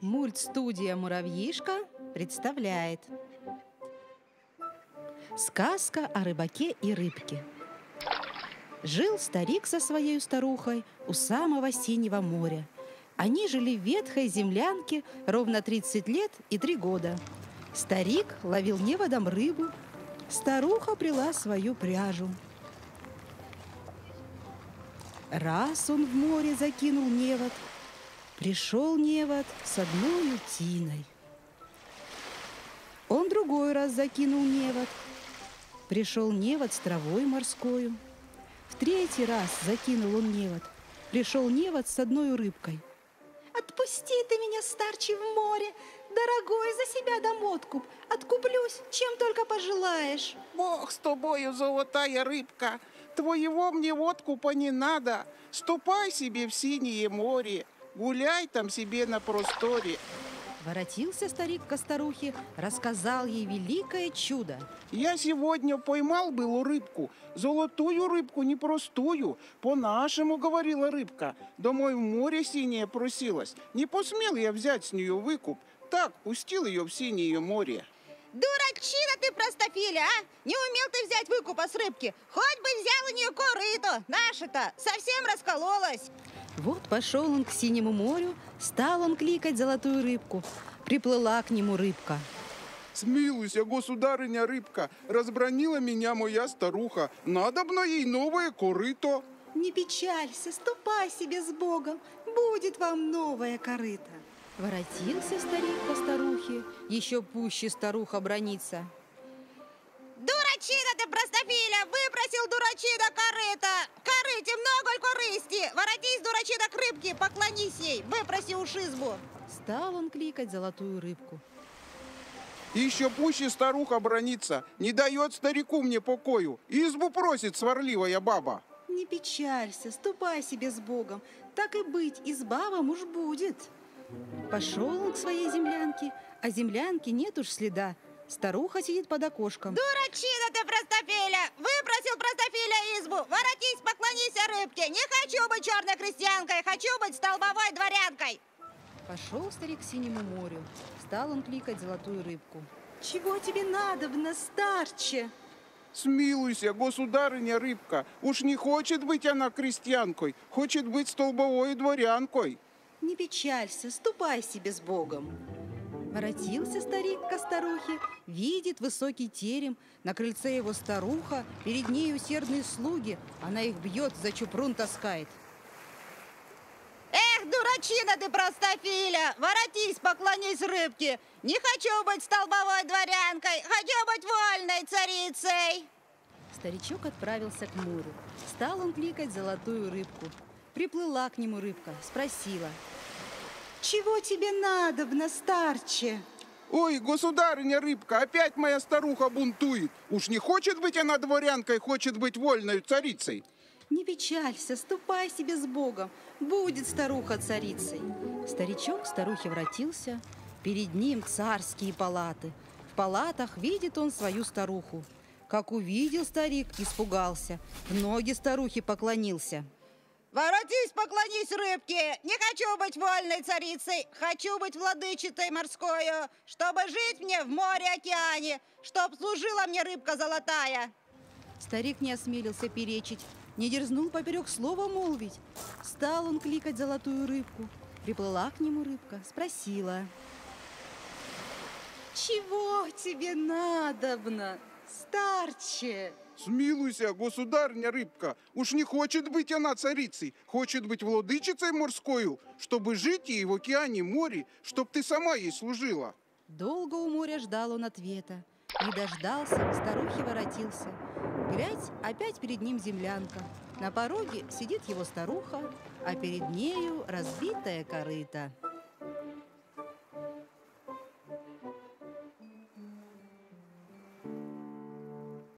Мультстудия «Муравьишка» представляет сказка о рыбаке и рыбке. Жил старик со своей старухой у самого синего моря. Они жили в ветхой землянке ровно 30 лет и 3 года. Старик ловил неводом рыбу, старуха пряла свою пряжу. Раз он в море закинул невод, пришел невод с одной утиной. Он другой раз закинул невод, пришел невод с травой морскою. В третий раз закинул он невод, пришел невод с одной рыбкой. «Отпусти ты меня, старче, в море, дорогой, за себя дам откуп, откуплюсь, чем только пожелаешь». Бог с тобою, золотая рыбка, твоего мне откупа не надо. Ступай себе в синее море, гуляй там себе на просторе. Воротился старик ко старухе, рассказал ей великое чудо. Я сегодня поймал было рыбку, золотую рыбку, непростую. По-нашему, говорила рыбка, домой в море синее просилась. Не посмел я взять с нее выкуп, так пустил ее в синее море. Дурачина ты, простофиля, а? Не умел ты взять выкупа с рыбки. Хоть бы взял у нее корыто, наша-то совсем раскололась. Вот пошел он к синему морю, стал он кликать золотую рыбку. Приплыла к нему рыбка. «Смилуйся, государыня рыбка, разбранила меня моя старуха, надобно ей новое корыто». Не печалься, ступай себе с Богом, будет вам новое корыто. Воротился старик по старухе, еще пуще старуха бранится. Дурачина ты, простофиля, выпросил дурачина корыто. Корыте много корысти. Воротись, дурачина, к рыбке, поклонись ей, выпроси уж избу. Стал он кликать золотую рыбку. Еще пуще старуха бронится, не дает старику мне покою, избу просит сварливая баба. Не печалься, ступай себе с Богом, так и быть, изба вам уж будет. Пошел он к своей землянке, а землянки нет уж следа. Старуха сидит под окошком. Дурачина ты, простофиля! Выпросил простофиля избу! Воротись, поклонись рыбке! Не хочу быть черной крестьянкой, хочу быть столбовой дворянкой! Пошел старик к синему морю. Стал он кликать золотую рыбку. Чего тебе надобно, старче? Смилуйся, государыня рыбка, уж не хочет быть она крестьянкой, хочет быть столбовой дворянкой. Не печалься, ступай себе с Богом. Воротился старик ко старухе, видит высокий терем, на крыльце его старуха, перед ней усердные слуги, она их бьет, за чупрун таскает. Эх, дурачина ты, простофиля! Воротись, поклонись рыбке! Не хочу быть столбовой дворянкой, хочу быть вольной царицей! Старичок отправился к морю. Стал он кликать золотую рыбку. Приплыла к нему рыбка, спросила. Чего тебе надобно, старче? Ой, государыня рыбка, опять моя старуха бунтует. Уж не хочет быть она дворянкой, хочет быть вольной царицей. Не печалься, ступай себе с Богом, будет старуха царицей. Старичок к старухе воротился, перед ним царские палаты. В палатах видит он свою старуху. Как увидел старик, испугался, в ноги старухи поклонился. Воротись, поклонись рыбке! Не хочу быть вольной царицей, хочу быть владычицей морскою, чтобы жить мне в море-океане, чтоб служила мне рыбка золотая. Старик не осмелился перечить, не дерзнул поперек слова молвить. Стал он кликать золотую рыбку. Приплыла к нему рыбка, спросила. Чего тебе надобно, старче? Смилуйся, государыня рыбка, уж не хочет быть она царицей, хочет быть владычицей морскою, чтобы жить ей в океане море, чтоб ты сама ей служила. Долго у моря ждал он ответа. Не дождался, к старухе воротился. Глядь, опять перед ним землянка. На пороге сидит его старуха, а перед нею разбитая корыто.